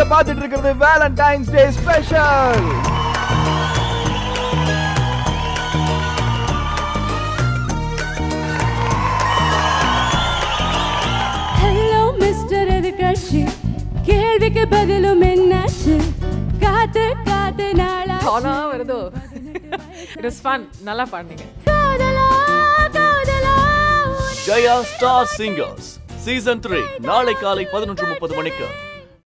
பார்த்துட்டு இருக்கிறது Valentines Day special. Hello mister எதுக்காச்சு கேள்விக்கு பதிலும் என்னாச்சு காத்து காத்து நாளா தானா வருதோ. It was fun. நல்லா பாடுனீங்க. காதலா காதலா Jaya Star Singers Season 3 நாளை காலை 11:30 மணிக்கு